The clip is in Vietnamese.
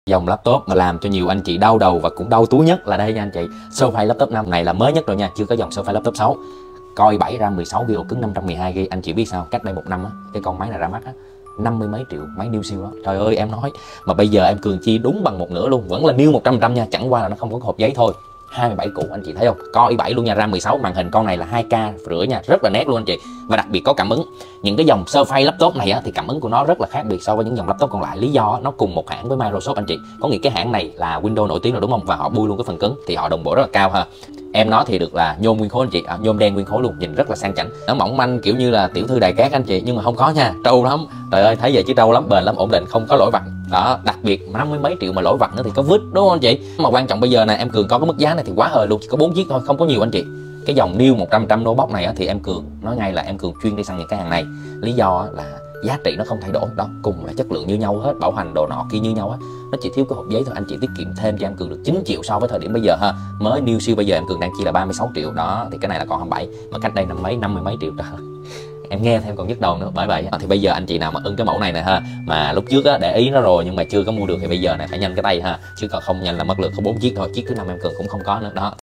Dòng laptop mà làm cho nhiều anh chị đau đầu và cũng đau túi nhất là đây nha anh chị. Surface laptop 5 này là mới nhất rồi nha, chưa có dòng Surface laptop 6. Core i7 RAM 16GB, ổ cứng 512GB. Anh chị biết sao, cách đây 1 năm á, cái con máy này ra mắt á 50 mấy triệu, máy new siêu đó. Trời ơi em nói, mà bây giờ em cường chi đúng bằng 1/2 luôn, vẫn là new 100% nha, chẳng qua là nó không có hộp giấy thôi. 27 củ anh chị thấy không, Core i7 luôn nha, RAM 16, màn hình con này là 2K rưỡi nha, rất là nét luôn anh chị. Và đặc biệt có cảm ứng. Những cái dòng Surface laptop này á, thì cảm ứng của nó rất là khác biệt so với những dòng laptop còn lại. Lý do á, nó cùng một hãng với Microsoft anh chị, có nghĩa cái hãng này là Windows nổi tiếng rồi đúng không, và họ bui luôn cái phần cứng thì họ đồng bộ rất là cao ha. Em nó thì được là nhôm nguyên khối anh chị, nhôm đen nguyên khối luôn, nhìn rất là sang chảnh. Nó mỏng manh kiểu như là tiểu thư đài cát anh chị, nhưng mà không có nha, trâu lắm. Trời ơi thấy vậy chứ trâu lắm, bền lắm, ổn định, không có lỗi vặt. Đó, đặc biệt 50 mấy triệu mà lỗi vặt nữa thì có vứt đúng không anh chị. Mà quan trọng bây giờ này em Cường có cái mức giá này thì quá hời luôn, chỉ có 4 chiếc thôi, không có nhiều anh chị. Cái dòng New 100% notebook này á, thì em Cường nói ngay là em Cường chuyên đi săn những cái hàng này. Lý do là giá trị nó không thay đổi đó, cùng là chất lượng như nhau hết, bảo hành đồ nọ kia như nhau á, nó chỉ thiếu cái hộp giấy thôi. Anh chị tiết kiệm thêm cho em Cường được 9 triệu so với thời điểm bây giờ ha. Mới new siêu bây giờ em Cường đang chi là 36 triệu đó, thì cái này là còn 27, mà cách đây 50 mấy triệu đó. Em nghe thêm còn nhức đầu nữa, bởi vậy thì bây giờ anh chị nào mà ưng cái mẫu này nè ha, mà lúc trước á để ý nó rồi nhưng mà chưa có mua được thì bây giờ này phải nhanh cái tay ha, chứ còn không nhanh là mất lượt. Có 4 chiếc thôi, chiếc thứ 5 em Cường cũng không có nữa đó.